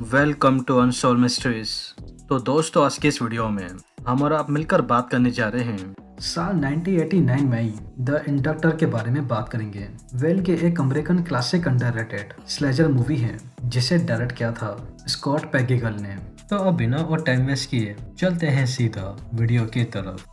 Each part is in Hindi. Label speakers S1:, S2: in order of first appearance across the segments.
S1: Welcome to unsolved mysteries. तो दोस्तों, आज के इस वीडियो में हम और आप मिलकर बात करने जा रहे हैं
S2: साल 1989 में ही द इंडक्टर के बारे में बात करेंगे। वेल के एक American classic underrated slasher movie है जिसे डायरेक्ट किया था स्कॉट पैगेगल ने। तो अब बिना और टाइम वेस्ट किए चलते हैं सीधा वीडियो की तरफ।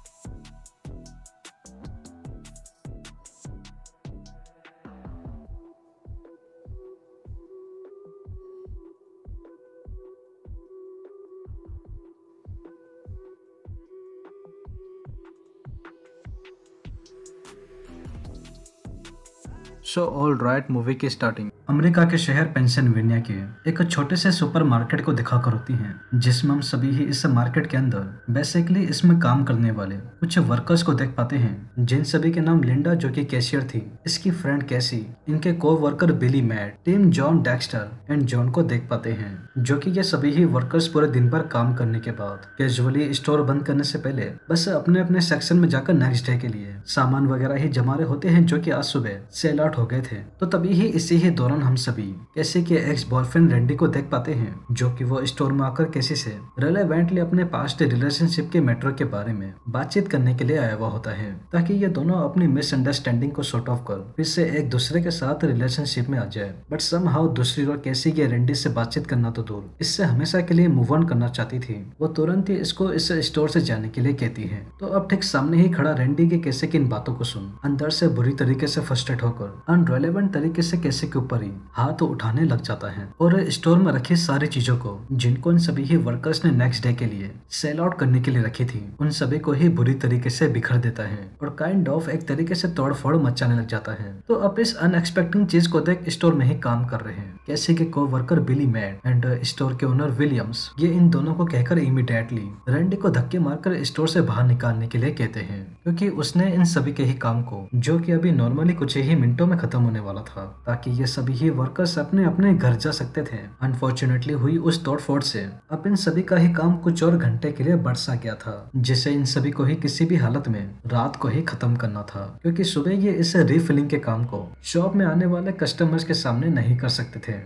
S1: सो ऑल राइट, मूवी की स्टार्टिंग
S2: अमेरिका के शहर पेंसिल्वेनिया के एक छोटे से सुपरमार्केट को दिखाकर होती है, जिसमें हम सभी ही इस मार्केट के अंदर बेसिकली इसमें काम करने वाले कुछ वर्कर्स को देख पाते हैं, जिन सभी के नाम लिंडा जो कि कैशियर थी, इसकी फ्रेंड कैसी, इनके co-worker Billy Matt, Tim John Dexter and John को देख पाते हैं, जो कि ये सभी ही वर्कर्स पूरे दिन भर काम करने के बाद कैजुअली स्टोर बंद करने से पहले बस अपने अपने सेक्शन में जाकर नेक्स्ट डे के लिए सामान वगैरह ही जमा रहे होते हैं, जो कि आज सुबह सेल आउट हो गए थे। तो तभी ही इसी ही दौरान हम सभी कैसी के एक्स बॉयफ्रेंड रैंडी को देख पाते हैं, जो कि वो स्टोर में आकर कैसी से रिलेवेंटली अपने पास्ट रिलेशनशिप के मैटर के बारे में बातचीत करने के लिए आया हुआ होता है, ताकि ये दोनों अपनी मिसअंडरस्टैंडिंग को सॉर्ट ऑफ कर फिर से एक दूसरे के साथ रिलेशनशिप में आ जाए। बट समहाउ दूसरी ओर कैसी के रैंडी से बातचीत करना तो दूर, इससे हमेशा के लिए मूव ऑन करना चाहती थी। वो तुरंत ही इसको इस स्टोर से जाने के लिए कहती है। तो अब ठीक सामने ही खड़ा रैंडी के कैसे की इन बातों को सुन अंदर से बुरी तरीके से फ्रस्ट्रेट होकर अनरेलेवेंट तरीके से कैसे के ऊपर ही हाथ उठाने लग जाता है और स्टोर में रखी सारी चीजों को, जिनको इन सभी ही वर्कर्स ने नेक्स्ट डे के लिए सेल आउट करने के लिए रखी थी, उन सभी को ही बुरी तरीके से बिखर देता है और काइंड ऑफ एक तरीके से तोड़फोड़ मचाने लग जाता है। तो अब इस अनएक्सपेक्टेड चीज को देख स्टोर में ही काम कर रहे हैं कैसे के co-worker Billy Matt and store के ओनर विलियम्स, ये इन दोनों को कहकर इमीडिएटली रैंडी को धक्के मारकर स्टोर से बाहर निकालने के लिए कहते हैं, क्योंकि उसने इन सभी के ही काम को, जो कि अभी नॉर्मली कुछ ही मिनटों में खत्म होने वाला था, ताकि ये सभी ही वर्कर्स अपने अपने घर जा सकते थे। अनफॉर्चुनेटली हुई उस तोड़फोड़ से अब इन सभी का ही काम कुछ और घंटे के लिए बढ़ सा गया था, जिसे इन सभी को ही किसी भी हालत में रात को ही खत्म करना था, क्योंकि सुबह ये इस रीफिलिंग के काम को शॉप में आने वाले कस्टमर्स के सामने नहीं कर सकते थे।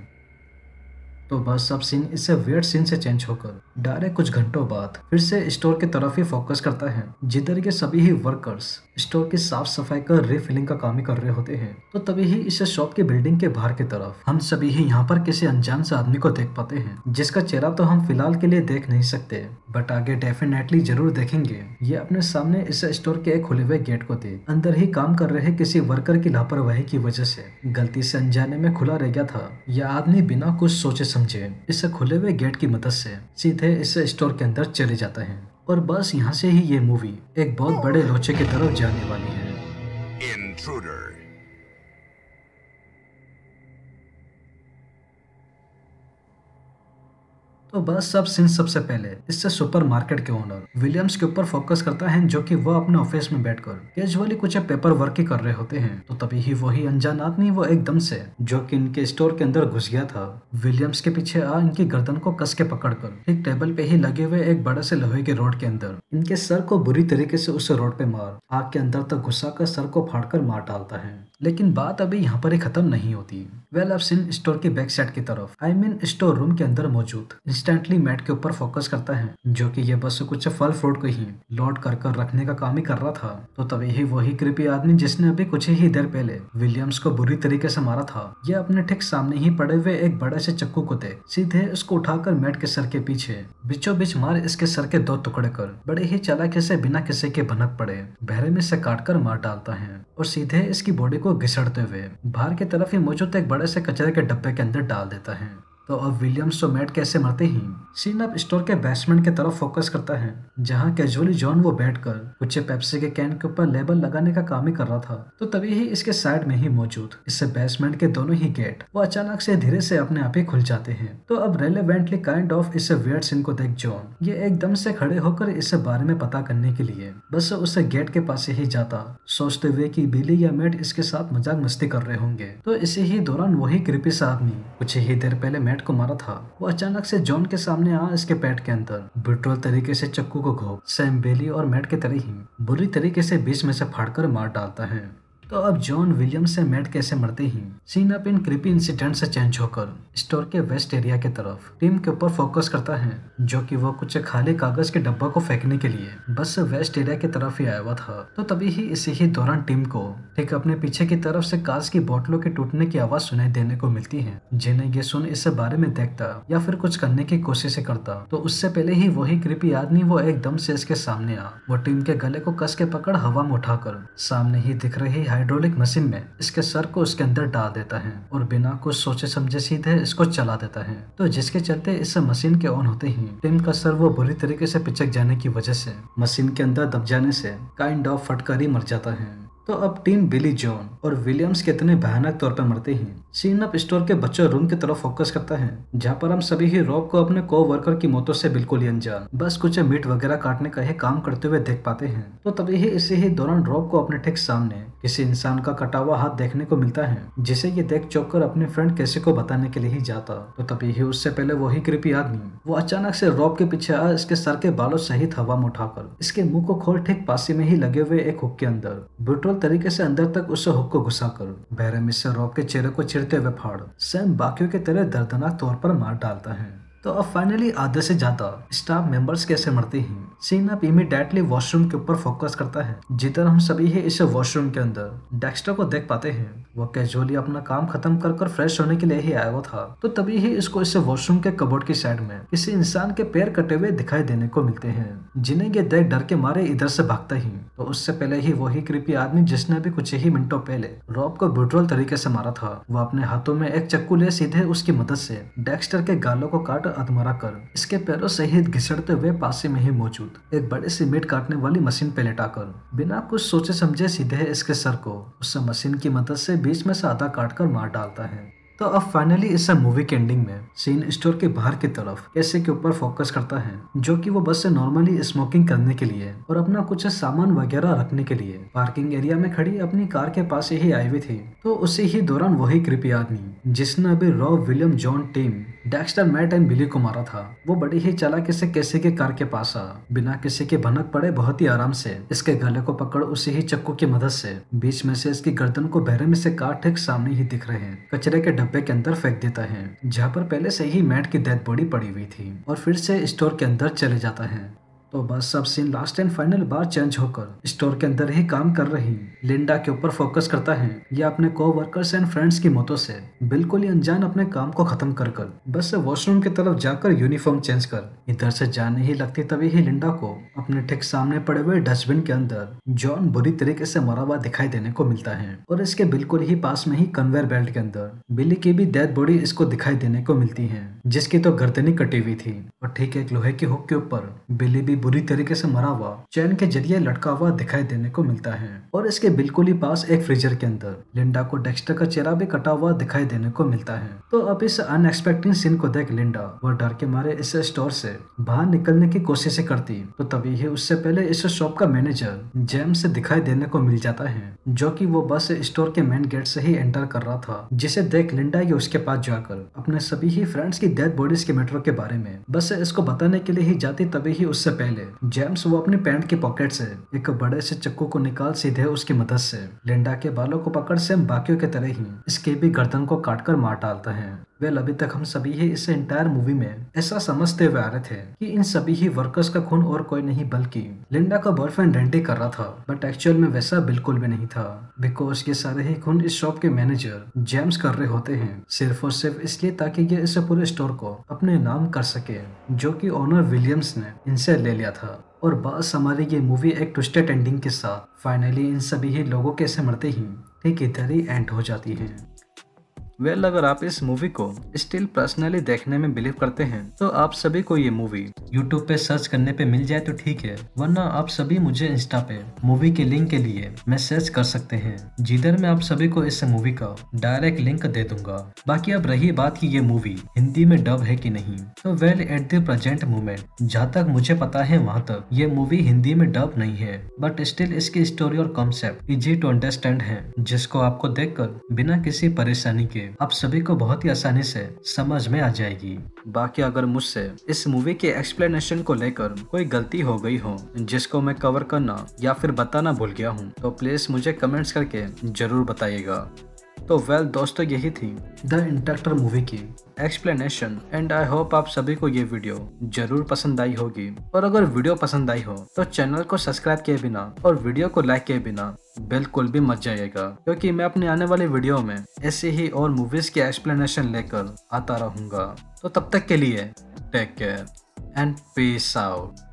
S2: तो बस अब सीन इससे वियर्ड सीन से चेंज होकर डायरेक्ट कुछ घंटों बाद फिर से स्टोर की तरफ ही फोकस करता है, जिधर के सभी ही वर्कर्स स्टोर की साफ सफाई का रीफिलिंग का काम ही कर रहे होते हैं। तो तभी ही इस शॉप की बिल्डिंग के बाहर की तरफ हम सभी ही यहाँ पर किसी अनजान से आदमी को देख पाते हैं, जिसका चेहरा तो हम फिलहाल के लिए देख नहीं सकते, बट आगे डेफिनेटली जरूर देखेंगे। ये अपने सामने इस स्टोर के एक खुले हुए गेट को देख अंदर ही काम कर रहे किसी वर्कर की लापरवाही की वजह से गलती से अनजाने में खुला रह गया था। यह आदमी बिना कुछ सोचे समझे इस खुले हुए गेट की मदद से सीधे इस स्टोर के अंदर चले जाता है और बस यहाँ से ही ये मूवी एक बहुत बड़े लोचे की तरफ जाने वाली है।
S3: Intruder.
S2: तो बस सब सीन सबसे पहले इससे सुपरमार्केट के ओनर विलियम्स के ऊपर फोकस करता है, जो कि वो अपने ऑफिस में बैठकर कैजुअली कुछ पेपर वर्क ही कर रहे होते हैं। तो तभी ही वही अनजान आदमी वो एकदम से, जो कि इनके स्टोर के अंदर घुस गया था, विलियम्स के पीछे आ इनकी गर्दन को कस के पकड़कर एक टेबल पे ही लगे हुए एक बड़े से लोहे के रोड के अंदर इनके सर को बुरी तरीके से उस रोड पे मार आग के अंदर तक घुसा कर सर को फाड़कर मार डालता है। लेकिन बात अभी यहाँ पर ही खत्म नहीं होती। वेल अब सीन स्टोर की बैक साइड की तरफ स्टोर रूम के अंदर मौजूद इंस्टेंटली मैट के ऊपर फोकस करता है, जो कि ये बस कुछ फल फ्रूट को ही लोड कर कर रखने का काम ही कर रहा था। तो तभी ही वही कृपी आदमी जिसने अभी कुछ ही देर पहले विलियम्स को बुरी तरीके से मारा था, ये अपने ठीक सामने ही पड़े हुए एक बड़े से चक्कू को देख सीधे उसको उठाकर मैट के सर के पीछे बीचों बीच मार इसके सर के दो टुकड़े कर बड़े ही चालाकी से बिना किसी के भनक पड़े बहरे में से काट कर मार डालता है और सीधे इसकी बॉडी को घिसड़ते हुए बाहर की तरफ ही मौजूद एक बड़े से कचरे के डब्बे के अंदर डाल देता है। तो अब विलियम्स तो मैट कैसे मरते ही सीन अब स्टोर के बेसमेंट की तरफ फोकस करता है, जहां कैजुअली जॉन वो बैठकर कुछ पेप्सी के कैन के ऊपर लेबल लगाने का काम ही कर रहा था। तो तभी ही इसके साइड में ही मौजूद इस बेसमेंट के दोनों ही गेट वो अचानक से धीरे से अपने आप ही खुल जाते हैं। तो अब रेलेवेंटली काइंड ऑफ इस वियर्ड सीन को देख जॉन ये एकदम से खड़े होकर इस बारे में पता करने के लिए बस उस गेट के पास ही जाता, सोचते हुए कि बिली या मैट इसके साथ मजाक मस्ती कर रहे होंगे। तो इसी ही दौरान वही कृपी सा आदमी कुछ ही देर पहले मैट को मारा था, वो अचानक से जॉन के सामने आ इसके पेट के अंदर ब्रूटल तरीके से चक्कू को घोंप सैम बेली और मैट के तरह ही बुरी तरीके से बीच में से फाड़कर मार डालता है। तो अब जॉन विलियम्स से मैट कैसे मरते ही सीन अब इन क्रीपी इंसिडेंट से चेंज होकर स्टोर के वेस्ट एरिया की तरफ टीम के ऊपर फोकस करता है, जो कि वो कुछ खाली कागज के डब्बा को फेंकने के लिए बस वेस्ट एरिया की तरफ ही आया हुआ था। तो तभी ही इसी ही दौरान टीम को ठीक अपने पीछे की तरफ से कांच की बोतलों के टूटने की आवाज सुनाई देने को मिलती है, जिन्हें ये सुन इस बारे में देखता या फिर कुछ करने की कोशिश करता तो उससे पहले ही वही क्रीपी आदमी वो एकदम से इसके सामने आ वो टीम के गले को कस के पकड़ हवा में उठाकर सामने ही दिख रही हाइड्रोलिक मशीन में इसके सर को उसके अंदर डाल देता है और बिना कुछ सोचे समझे सीधे इसको चला देता है। तो जिसके चलते इस मशीन के ऑन होते ही टिम का सर वो बुरी तरीके से पिचक जाने की वजह से मशीन के अंदर दब जाने से काइंड ऑफ फटकर ही मर जाता है। तो अब टीम बिली जॉन और विलियम्स के इतने भयानक तौर पर मरते ही सीन अब स्टोर के बच्चों रूम की तरफ फोकस करता है, जहाँ पर हम सभी ही रॉब को अपने को वर्कर की मौतों से बिल्कुल ही अनजान बस कुछ मीट वगैरह काटने का ही काम करते हुए देख पाते हैं। तो तभी ही इसी ही दौरान रॉब को अपने ठीक सामने किसी इंसान का कटा हुआ हाथ देखने को मिलता है, जिसे ये देख चौंक कर अपने फ्रेंड कैसे को बताने के लिए ही जाता। तो तभी ही उससे पहले वही क्रीपी आदमी वो अचानक से रॉब के पीछे आ इसके सर के बालों सहित हवा में उठाकर इसके मुंह को खोल ठीक पास में ही लगे हुए एक हुक के अंदर ब्रूटल तरीके से अंदर तक उस हुक को घुसाकर बेरहमी से रॉब के चेहरे को चिरते हुए फाड़ सैम बाकियों की तरह दर्दनाक तौर पर मार डालता है। तो अब फाइनली आधे से ज्यादा स्टाफ मेंबर्स कैसे मरते ही सीन अब इमीडिएटली वॉशरूम के ऊपर फोकस करता है, जिधर हम सभी ही इस वॉशरूम के अंदर डेक्स्टर को देख पाते हैं। वो कैजुअली अपना काम खत्म कर फ्रेश होने के लिए ही आया हुआ था। तो तभी ही इसको इस वॉशरूम के कबोर्ड की साइड में किसी इंसान के पैर कटे हुए दिखाई देने को मिलते हैं, जिन्हें ये देख डर के मारे इधर से भागता ही तो उससे पहले ही वही क्रीपी आदमी जिसने भी कुछ ही मिनटों पहले रॉब को ब्रूटल तरीके से मारा था, वो अपने हाथों में एक चक्कू ले सीधे उसकी मदद से डेक्स्टर के गालों को काट अधमरा कर इसके पैरों सहित घिसड़ते हुए पास में ही मौजूद एक बड़े सी मीट काटने वाली मशीन पे लेटाकर बिना कुछ सोचे समझे सीधे इसके सर को उस मशीन की मदद से बीच में से आधा काटकर मार डालता है। तो अब फाइनली इस मूवी के एंडिंग में सीन स्टोर के बाहर की तरफ कैसे के ऊपर फोकस करता है, जो कि वो बस से नॉर्मली स्मोकिंग करने के लिए और अपना कुछ सामान वगैरह रखने के लिए पार्किंग एरिया में खड़ी अपनी कार के पास ही आई हुई थी। तो उसी ही दौरान वही क्रीपी आदमी जिसने अभी Rob William John Tim Dexter Matt and Billy को मारा था, वो बड़ी ही चालाकी से कैसे के कार के पास आ बिना किसी के भनक पड़े बहुत ही आराम से इसके गले को पकड़ उसी ही चक्कू की मदद से बीच में से इसकी गर्दन को बेरहमी से काट ठीक सामने ही दिख रहे कचरे के डब्बे के अंदर फेंक देता है, जहाँ पर पहले से ही मैट की डेड बॉडी पड़ी हुई थी और फिर से स्टोर के अंदर चले जाता है। तो बस सब सीन लास्ट एंड फाइनल बार चेंज होकर स्टोर के अंदर ही काम कर रही लिंडा के ऊपर फोकस करता है। या अपने को वर्कर्स एंड फ्रेंड्स की मौतों से बिल्कुल ही अनजान अपने काम को खत्म कर बस वॉशरूम की तरफ जाकर यूनिफॉर्म चेंज कर इधर से जाने ही लगती तभी ही लिंडा को अपने ठीक सामने पड़े हुए डस्टबिन के अंदर जॉन बुरी तरीके से मरा हुआ दिखाई देने को मिलता है और इसके बिल्कुल ही पास में ही कन्वेयर बेल्ट के अंदर बिली की भी डेड बॉडी इसको दिखाई देने को मिलती है, जिसकी तो गर्दनी कटी हुई थी और ठीक एक लोहे की हुक के ऊपर बिली भी बुरी तरीके से मरा हुआ चैन के जरिए लटका हुआ दिखाई देने को मिलता है और इसके बिल्कुल ही पास एक फ्रीजर के अंदर लिंडा को डेक्स्टर का चेहरा भी कटा हुआ दिखाई देने को मिलता है। तो अब इस अनएक्सपेक्टेड सीन को देख लिंडा वो डर के मारे इस स्टोर से बाहर निकलने की कोशिश करती तो तभी ही उससे पहले इस शॉप का मैनेजर जेम्स से दिखाई देने को मिल जाता है, जो कि वो बस स्टोर के मेन गेट से ही एंटर कर रहा था, जिसे देख लिंडा ये उसके पास जाकर अपने सभी ही फ्रेंड्स की डेड बॉडीज के मैटर के बारे में बस इसको बताने के लिए ही जाती। तभी ही उससे पहले जेम्स वो अपनी पैंट की पॉकेट से एक बड़े से चक्कू को निकाल सीधे उसकी मदद से लिंडा के बालों को पकड़ सेम बाकियों के तरह ही इसके भी गर्दन को काटकर मार डालता है। वेल अभी तक हम सभी ही इस एंटायर मूवी में ऐसा समझते हुए आ रहे थे कि इन सभी ही वर्कर्स का खून और कोई नहीं बल्कि लिंडा का बॉयफ्रेंड रेंडी कर रहा था, बट एक्चुअल में वैसा बिल्कुल भी नहीं था, बिकॉज ये सारे ही खून इस शॉप के मैनेजर जेम्स कर रहे होते हैं सिर्फ और सिर्फ इसलिए ताकि ये इस पूरे स्टोर को अपने नाम कर सके, जो कि ओनर विलियम्स ने इनसे ले लिया था। और बस हमारी ये मूवी एक ट्विस्टेड एंडिंग के साथ फाइनली इन सभी ही लोगों के ऐसे मरते ही ठीक इधर ही एंड हो जाती है।
S1: वेल अगर आप इस मूवी को स्टिल पर्सनली देखने में बिलीव करते हैं तो आप सभी को ये मूवी
S2: यूट्यूब पे सर्च करने पे मिल जाए तो ठीक है, वरना आप सभी मुझे इंस्टा पे मूवी के लिंक के लिए मैसेज कर सकते हैं, जिधर मैं आप सभी को इस मूवी का डायरेक्ट लिंक दे दूंगा। बाकी अब रही बात की ये मूवी हिंदी में डब है कि नहीं, तो well at the present moment जहाँ तक मुझे पता है वहाँ तक ये मूवी हिंदी में डब नहीं है, बट स्टिल इसकी स्टोरी और कॉन्सेप्ट इजी टू अंडरस्टैंड है, जिसको आपको देखकर बिना किसी परेशानी के के आप सभी को बहुत ही आसानी से समझ में आ जाएगी।
S1: बाकी अगर मुझसे इस मूवी के एक्सप्लेनेशन को लेकर कोई गलती हो गई हो जिसको मैं कवर करना या फिर बताना भूल गया हूँ तो प्लीज मुझे कमेंट्स करके जरूर बताइएगा। तो वेल दोस्तों, यही थी
S2: द इंटरप्टर मूवी की
S1: एक्सप्लेनेशन एंड आई होप आप सभी को ये वीडियो जरूर पसंद आई होगी। और अगर वीडियो पसंद आई हो तो चैनल को सब्सक्राइब किए बिना और वीडियो को लाइक किए बिना बिल्कुल भी मत जाइएगा, क्योंकि मैं अपने आने वाले वीडियो में ऐसे ही और मूवीज के एक्सप्लेनेशन लेकर आता रहूंगा। तो तब तक के लिए take care and peace out.